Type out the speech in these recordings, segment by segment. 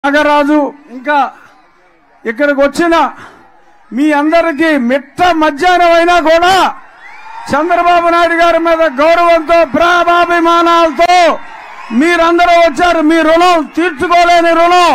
నాగరాజు ఇంకా ఇక్కడికి వచ్చిన మీ అందరికీ మిట్ట మధ్యాహ్నం అయినా కూడా చంద్రబాబు నాయుడు గారి మీద గౌరవంతో ప్రేమాభిమానాలతో మీరందరూ వచ్చారు. మీ రుణం తీర్చుకోలేని రుణం.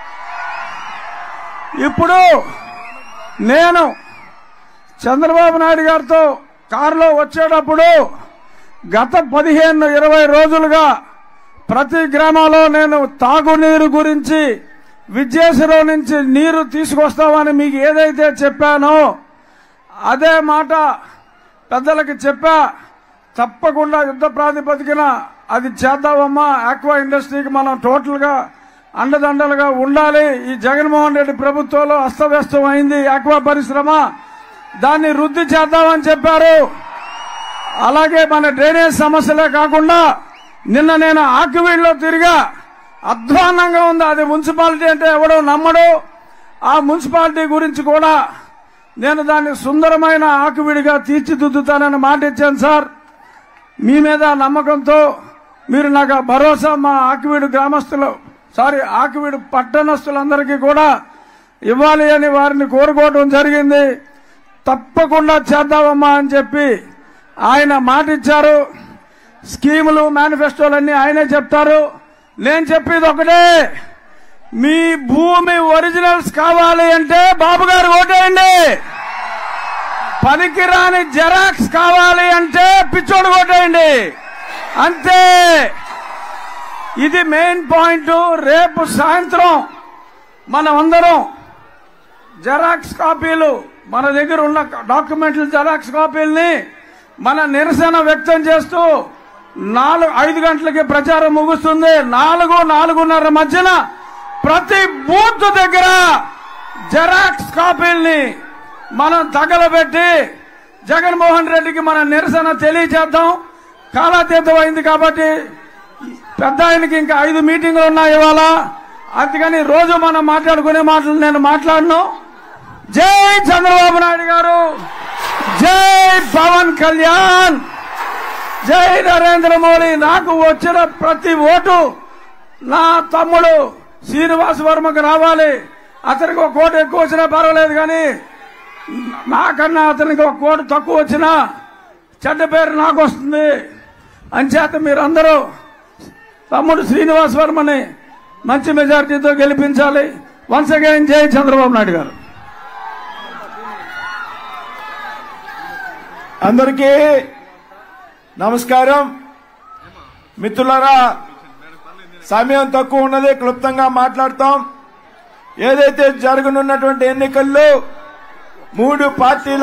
ఇప్పుడు నేను చంద్రబాబు నాయుడు గారితో కారులో వచ్చేటప్పుడు గత 15-20 రోజులుగా ప్రతి గ్రామంలో నేను తాగునీరు గురించి విద్యేశ్వరం నుంచి నీరు తీసుకొస్తామని మీకు ఏదైతే చెప్పానో అదే మాట పెద్దలకి చెప్పా. తప్పకుండా యుద్ధ ప్రాతిపదికన అది చేద్దామమ్మా. ఆక్వా ఇండస్ట్రీకి మనం టోటల్ గా అండదండలుగా ఉండాలి. ఈ జగన్మోహన్ రెడ్డి ప్రభుత్వంలో అస్తవ్యస్తం అయింది ఆక్వా పరిశ్రమ, దాన్ని వృద్ధి చేద్దామని చెప్పారు. అలాగే మన డ్రైనేజ్ సమస్యలే కాకుండా నిన్న నేను ఆకివీడులో తిరిగా. అధ్వాన్నంగా ఉంది. అది మున్సిపాలిటీ అంటే ఎవడో నమ్మడు. ఆ మున్సిపాలిటీ గురించి కూడా నేను దాన్ని సుందరమైన ఆకివీడిగా తీర్చిదిద్దుతానని మాట ఇచ్చాను సార్. మీ మీద నమ్మకంతో మీరు నాకు భరోసా మా ఆకివీడు గ్రామస్తులు ఆకివీడు పట్టణస్తులందరికీ కూడా ఇవ్వాలి అని వారిని కోరుకోవడం జరిగింది. తప్పకుండా చేద్దామమ్మా అని చెప్పి ఆయన మాట ఇచ్చారు. స్కీములు మేనిఫెస్టోలన్నీ ఆయనే చెప్తారు. నేను చెప్పేది ఒకటే, మీ భూమి ఒరిజినల్స్ కావాలి అంటే బాబు గారు ఓటేయండి. పనికిరాని జెరాక్స్ కావాలి అంటే పిచ్చోడు ఓటేయండి. అంతే. ఇది మెయిన్ పాయింట్. రేపు సాయంత్రం మనమందరం జెరాక్స్ కాపీలు, మన దగ్గర ఉన్న డాక్యుమెంట్ల జెరాక్స్ కాపీల్ని మన నిరసన వ్యక్తం చేస్తూ 4-5 గంటలకి ప్రచారం ముగుస్తుంది. 4-4:30 మధ్యన ప్రతి బూత్ దగ్గర జెరాక్స్ కాపీల్ని మనం తగలబెట్టి జగన్మోహన్ రెడ్డికి మన నిరసన తెలియజేద్దాం. కాలాతీతం అయింది కాబట్టి పెద్ద ఆయనకి ఇంకా 5 మీటింగులు ఉన్నాయి ఇవాళ. అందుకని రోజు మనం మాట్లాడుకునే మాటలు నేను మాట్లాడను. జై చంద్రబాబు నాయుడు గారు, జై పవన్ కళ్యాణ్, జై నరేంద్ర మోడీ. నాకు వచ్చిన ప్రతి ఓటు నా తమ్ముడు శ్రీనివాస్ వర్మకు రావాలి. అతనికి ఒక కోటు ఎక్కువ వచ్చినా పర్వాలేదు, కానీ నాకన్నా అతనికి ఒక కోటు తక్కువ వచ్చినా చెడ్డ పేరు నాకు వస్తుంది. అంచేత మీరందరూ తమ్ముడు శ్రీనివాస్ వర్మని మంచి మెజారిటీతో గెలిపించాలి. వన్స్ అగైన్ జై చంద్రబాబు నాయుడు గారు. అందరికీ నమస్కారం. మిత్రులారా, సమయం తక్కువ ఉన్నది, క్లుప్తంగా మాట్లాడతాం. ఏదైతే జరగనున్నటువంటి ఎన్నికల్లో 3 పార్టీలు